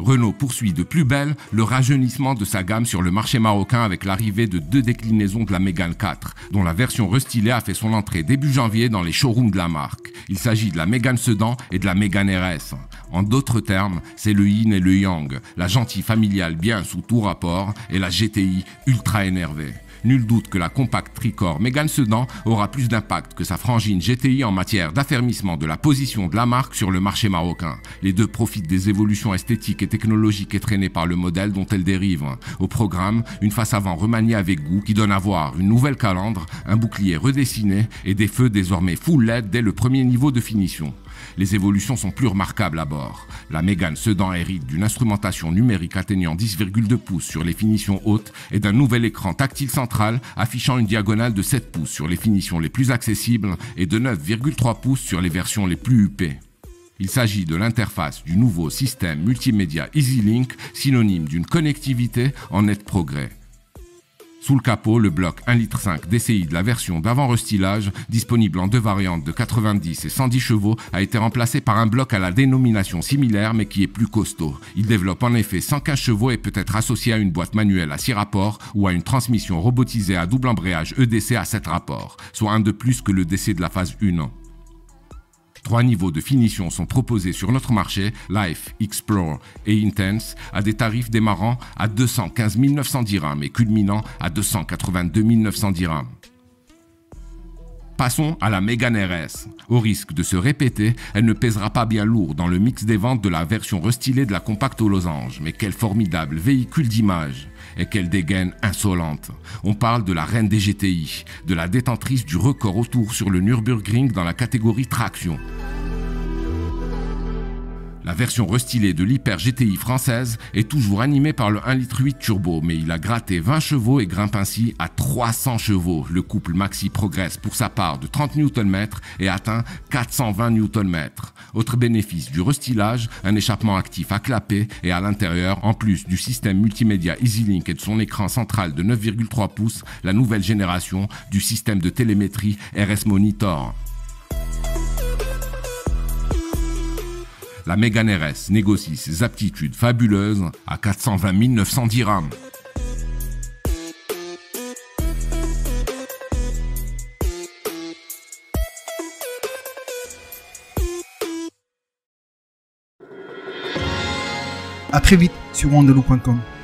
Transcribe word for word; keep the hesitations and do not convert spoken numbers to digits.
Renault poursuit de plus belle le rajeunissement de sa gamme sur le marché marocain avec l'arrivée de deux déclinaisons de la Mégane quatre, dont la version restylée a fait son entrée début janvier dans les showrooms de la marque. Il s'agit de la Mégane Sedan et de la Mégane R S. En d'autres termes, c'est le yin et le yang, la gentille familiale bien sous tout rapport et la G T I ultra énervée. Nul doute que la compacte tricorps Mégane Sedan aura plus d'impact que sa frangine G T I en matière d'affermissement de la position de la marque sur le marché marocain. Les deux profitent des évolutions esthétiques et technologiques entraînées par le modèle dont elles dérivent. Au programme, une face avant remaniée avec goût qui donne à voir une nouvelle calandre, un bouclier redessiné et des feux désormais full L E D dès le premier niveau de finition. Les évolutions sont plus remarquables à bord. La Mégane Sedan hérite d'une instrumentation numérique atteignant dix virgule deux pouces sur les finitions hautes et d'un nouvel écran tactile central affichant une diagonale de sept pouces sur les finitions les plus accessibles et de neuf virgule trois pouces sur les versions les plus huppées. Il s'agit de l'interface du nouveau système multimédia EasyLink, synonyme d'une connectivité en net progrès. Sous le capot, le bloc un virgule cinq litres D C I de la version d'avant restylage, disponible en deux variantes de quatre-vingt-dix et cent dix chevaux, a été remplacé par un bloc à la dénomination similaire mais qui est plus costaud. Il développe en effet cent quinze chevaux et peut être associé à une boîte manuelle à six rapports ou à une transmission robotisée à double embrayage E D C à sept rapports, soit un de plus que le D C de la phase un. Trois niveaux de finition sont proposés sur notre marché, Life, Explore et Intense, à des tarifs démarrant à deux cent quinze mille neuf cents dirhams et culminant à deux cent quatre-vingt-deux mille neuf cents dirhams. Passons à la Mégane R S. Au risque de se répéter, elle ne pèsera pas bien lourd dans le mix des ventes de la version restylée de la compacte aux losanges, mais quel formidable véhicule d'image et quelle dégaine insolente. On parle de la reine des G T I, de la détentrice du record autour sur le Nürburgring dans la catégorie traction. La version restylée de l'Hyper G T I française est toujours animée par le un virgule huit litres turbo, mais il a gratté vingt chevaux et grimpe ainsi à trois cents chevaux. Le couple Maxi progresse pour sa part de trente newton-mètres et atteint quatre cent vingt newton-mètres. Autre bénéfice du restylage, un échappement actif à clapet et à l'intérieur, en plus du système multimédia EasyLink et de son écran central de neuf virgule trois pouces, la nouvelle génération du système de télémétrie R S Monitor. La Mégane R S négocie ses aptitudes fabuleuses à quatre cent vingt mille neuf cents dirhams. À très vite sur wandelou point com.